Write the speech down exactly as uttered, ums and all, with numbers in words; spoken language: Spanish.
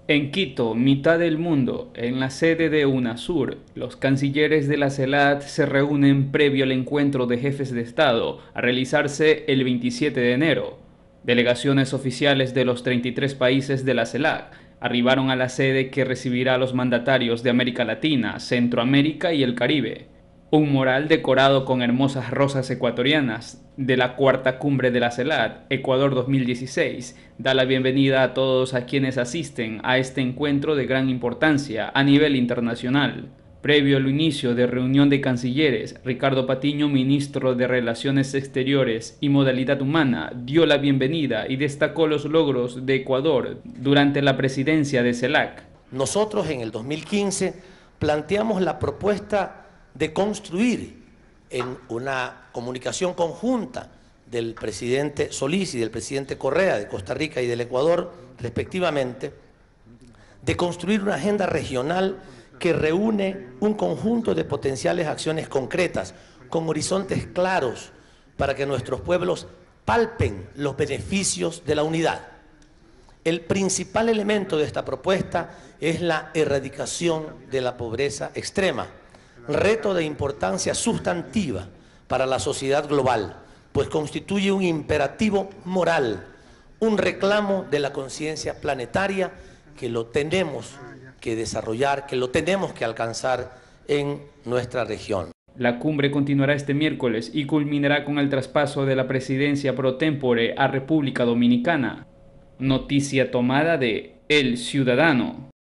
En Quito, mitad del mundo, en la sede de UNASUR, los cancilleres de la CELAC se reúnen previo al encuentro de jefes de Estado a realizarse el veintisiete de enero. Delegaciones oficiales de los treinta y tres países de la CELAC arribaron a la sede que recibirá a los mandatarios de América Latina, Centroamérica y el Caribe. Un mural decorado con hermosas rosas ecuatorianas de la cuarta cumbre de la CELAC, Ecuador dos mil dieciséis, da la bienvenida a todos a quienes asisten a este encuentro de gran importancia a nivel internacional. Previo al inicio de reunión de cancilleres, Ricardo Patiño, ministro de Relaciones Exteriores y Modalidad Humana, dio la bienvenida y destacó los logros de Ecuador durante la presidencia de CELAC. Nosotros en el dos mil quince planteamos la propuesta de construir en una comunicación conjunta del presidente Solís y del presidente Correa de Costa Rica y del Ecuador, respectivamente, de construir una agenda regional que reúne un conjunto de potenciales acciones concretas, con horizontes claros, para que nuestros pueblos palpen los beneficios de la unidad. El principal elemento de esta propuesta es la erradicación de la pobreza extrema, reto de importancia sustantiva para la sociedad global, pues constituye un imperativo moral, un reclamo de la conciencia planetaria que lo tenemos que desarrollar, que lo tenemos que alcanzar en nuestra región. La cumbre continuará este miércoles y culminará con el traspaso de la presidencia pro tempore a República Dominicana. Noticia tomada de El Ciudadano.